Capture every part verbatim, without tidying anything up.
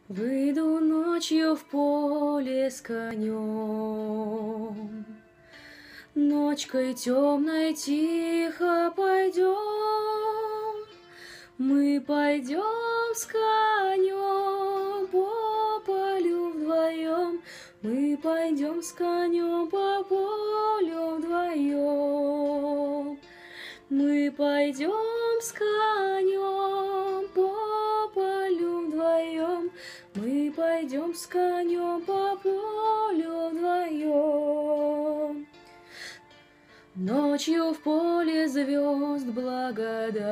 Выйду ночью в поле с конем, ночкой темной тихо пойдем, мы пойдем с конем по полю вдвоем, мы пойдем с конем по полю вдвоем, мы пойдем с конем по полю вдвоем, мы пойдем с конем по полю вдвоем. Ночью в поле звезд благодать,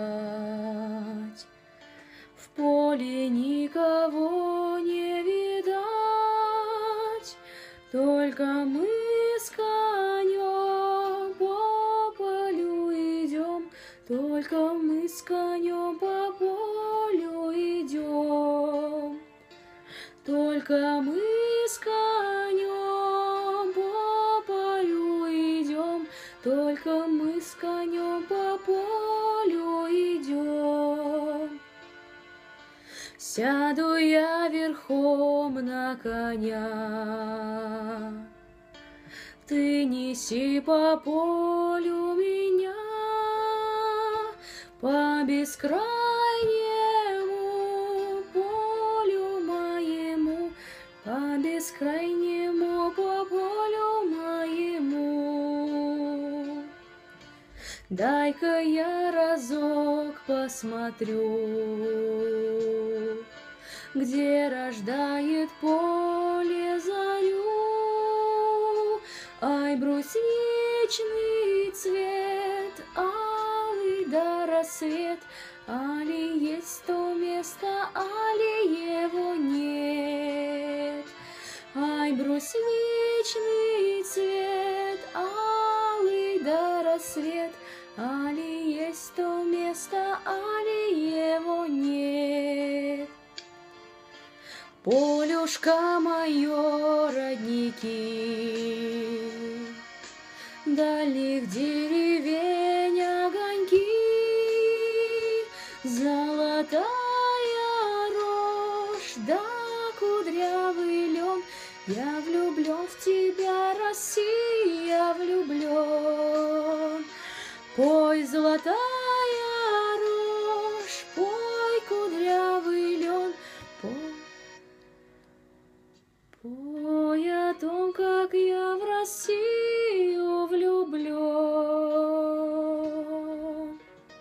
в поле никого не видать, только мы с конем по полю идем, только мы с конем по полю идем, только мы с конем по полю идем, только мы с конем по полю идем. Сяду я верхом на коня, ты неси по полю меня, по бескрайнему полю моему, по бескрайнему по полю моему. Дай-ка я разок посмотрю, где рождает поле зарю. Ай, брусничный цвет, алый да рассвет, али есть то место, али его нет. Ай, брусничный цвет, алый да рассвет, али есть то место, али его нет. Полюшка мое, родники, дальних деревень огоньки, золотая рожь да кудрявый лен, я влюблен в тебя, Россия, влюблен. Пой, золотая рожь, пой, кудрявый лен, пой, пой о том, как я в Россию влюблен.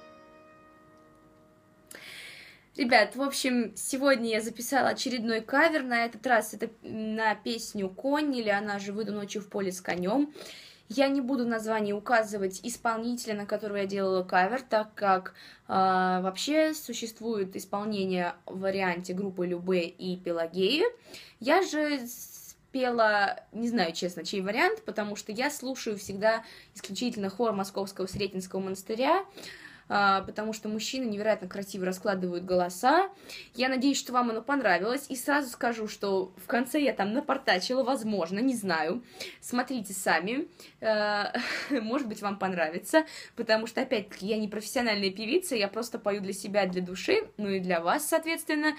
Ребят, в общем, сегодня я записала очередной кавер, на этот раз это на песню «Конь», или она же «Выйду ночью в поле с конем». Я не буду название указывать исполнителя, на которого я делала кавер, так как э, вообще существует исполнение в варианте группы Любэ и Пелагеи. Я же пела, не знаю, честно, чей вариант, потому что я слушаю всегда исключительно хор Московского Сретенского монастыря, потому что мужчины невероятно красиво раскладывают голоса. Я надеюсь, что вам оно понравилось. И сразу скажу, что в конце я там напортачила, возможно, не знаю. Смотрите сами. Может быть, вам понравится. Потому что, опять-таки, я не профессиональная певица, я просто пою для себя, для души, ну и для вас, соответственно.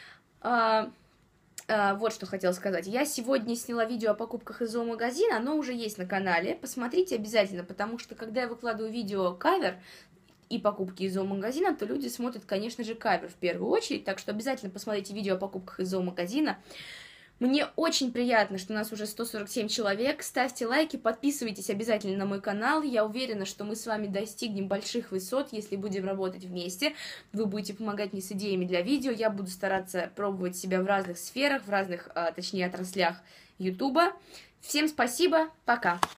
Вот что хотела сказать. Я сегодня сняла видео о покупках из зоомагазина, оно уже есть на канале. Посмотрите обязательно, потому что, когда я выкладываю видео кавер и покупки из зоомагазина, то люди смотрят, конечно же, кавер в первую очередь, так что обязательно посмотрите видео о покупках из зоомагазина. Мне очень приятно, что у нас уже сто сорок семь человек, ставьте лайки, подписывайтесь обязательно на мой канал, я уверена, что мы с вами достигнем больших высот, если будем работать вместе, вы будете помогать мне с идеями для видео, я буду стараться пробовать себя в разных сферах, в разных, точнее, отраслях ютуба. Всем спасибо, пока!